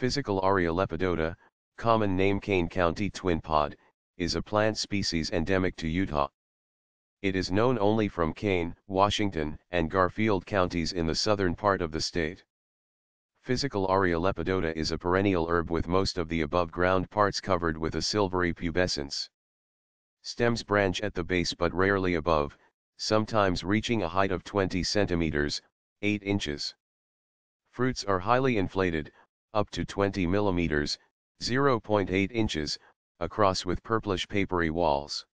Physaria lepidota, common name Kane County twin pod, is a plant species endemic to Utah. It is known only from Kane, Washington, and Garfield counties in the southern part of the state. Physaria lepidota is a perennial herb with most of the above-ground parts covered with a silvery pubescence. Stems branch at the base but rarely above, sometimes reaching a height of 20 centimeters, 8 inches. Fruits are highly inflated, up to 20 millimeters, 0.8 inches, across with purplish papery walls.